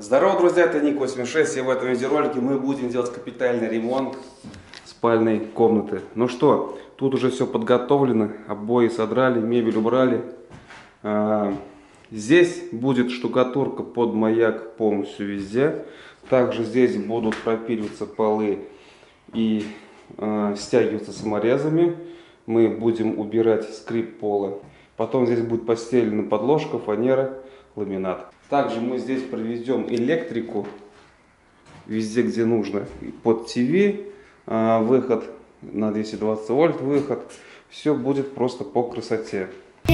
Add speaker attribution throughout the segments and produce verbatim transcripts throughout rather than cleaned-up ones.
Speaker 1: Здорово, друзья, это Ник восемьдесят шесть, и в этом видеоролике мы будем делать капитальный ремонт спальной комнаты. Ну что, тут уже все подготовлено, обои содрали, мебель убрали. А, здесь будет штукатурка под маяк полностью везде. Также здесь будут пропиливаться полы и а, стягиваться саморезами. Мы будем убирать скрип пола. Потом здесь будет постелена подложка, фанера, ламинат. Также мы здесь проведем электрику везде, где нужно. Под ТВ выход на двести двадцать вольт, выход. Все будет просто по красоте.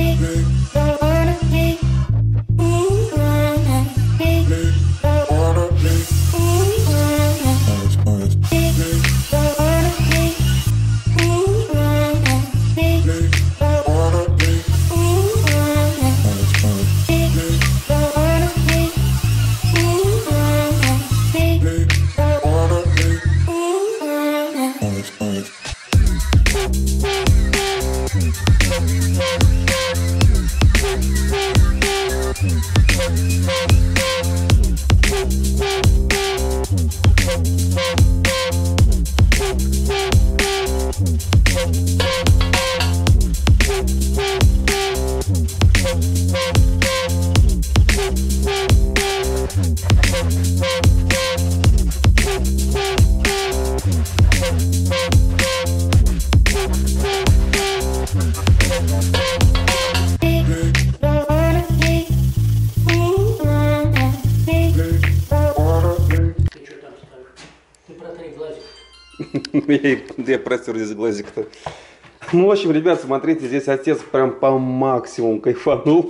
Speaker 1: Я простер здесь глазик-то. Ну, в общем, ребят, смотрите, здесь отец прям по максимуму кайфанул.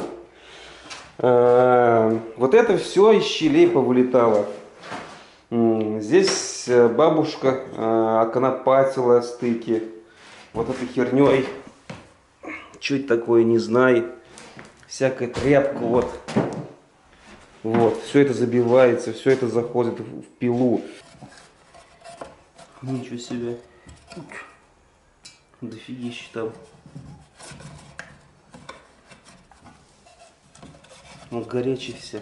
Speaker 1: Вот это все из щелей повылетало. Здесь бабушка оконопатила стыки вот этой херней. Что это такое, не знаю. Всякая тряпка, вот. Вот, все это забивается, все это заходит в пилу. Ничего себе. Дофигища там. Вот горячий все.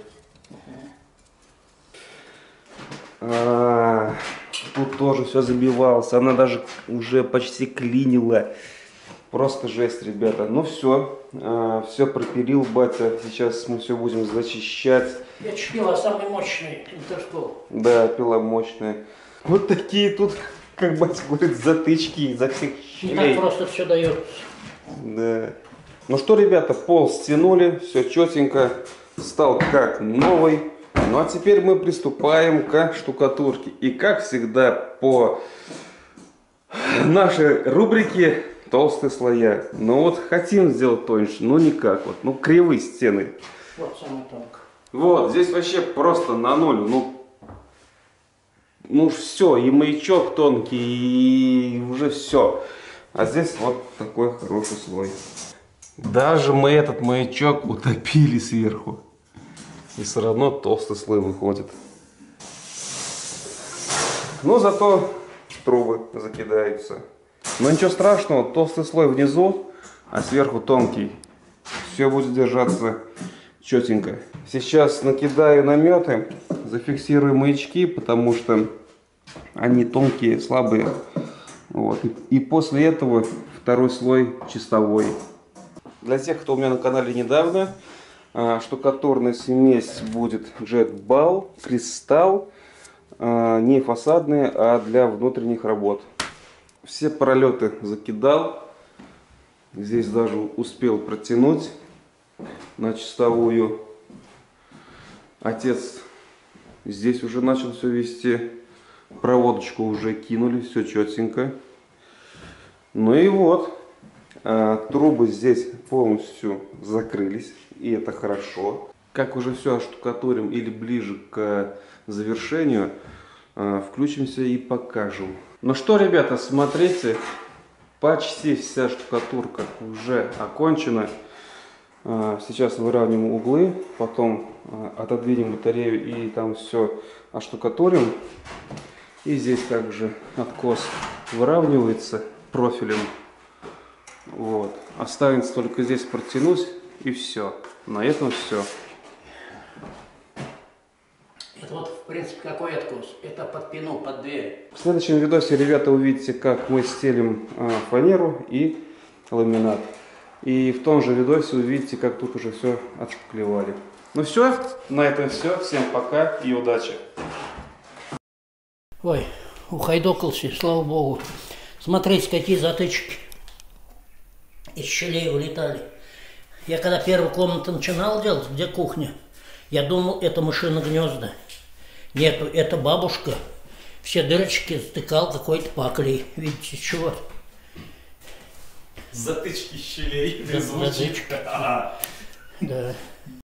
Speaker 1: А, тут тоже все забивалось. Она даже уже почти клинила. Просто жесть, ребята. Ну все. А, все пропилил батя. Сейчас мы все будем зачищать.
Speaker 2: Я пила самый мощный интерскол.
Speaker 1: Да, пила мощная. Вот такие тут, как батя говорит, затычки изо всех щелей.
Speaker 2: Не так просто все дается.
Speaker 1: Да. Ну что, ребята, пол стянули, все четенько, стал как новый. Ну а теперь мы приступаем к штукатурке. И как всегда по нашей рубрике толстые слоя. Ну вот хотим сделать тоньше, но никак. Вот, ну кривые стены.
Speaker 2: Вот самый тонкий. Вот,
Speaker 1: здесь вообще просто на ноль. Ну, ну все, и маячок тонкий, и уже все. А здесь вот такой хороший слой. Даже мы этот маячок утопили сверху. И все равно толстый слой выходит. Но зато трубы закидаются. Но ничего страшного, толстый слой внизу, а сверху тонкий. Все будет держаться четенько. Сейчас накидаю наметы, зафиксирую маячки, потому что они тонкие, слабые. Вот. И после этого второй слой чистовой. Для тех, кто у меня на канале недавно, штукатурная смесь будет Jetball, кристалл, не фасадные, а для внутренних работ. Все пролеты закидал. Здесь даже успел протянуть на чистовую. Отец здесь уже начал все вести. Проводочку уже кинули, все четенько. Ну и вот. Трубы здесь полностью закрылись. И это хорошо. Как уже все оштукатурим или ближе к завершению, включимся и покажем. Ну что, ребята, смотрите. Почти вся штукатурка уже окончена. Сейчас выравниваем углы, потом отодвинем батарею и там все оштукатурим. И здесь также откос выравнивается профилем. Вот. Останется только здесь протянуть и все. На этом все.
Speaker 2: Это вот, в принципе, какой откос? Это под пину, под дверь.
Speaker 1: В следующем видосе, ребята, увидите, как мы стелим а, фанеру и ламинат. И в том же видосе увидите, как тут уже все отшпаклевали. Ну все, на этом все. Всем пока и удачи.
Speaker 2: Ой, ухайдокался, слава богу. Смотрите, какие затычки. Из щелей вылетали. Я когда первую комнату начинал делать, где кухня, я думал, это мышиное гнезда. Нету, это бабушка. Все дырочки затыкал какой-то паклей. Видите, чего?
Speaker 3: Затычки щелей.
Speaker 2: Затычки. Да.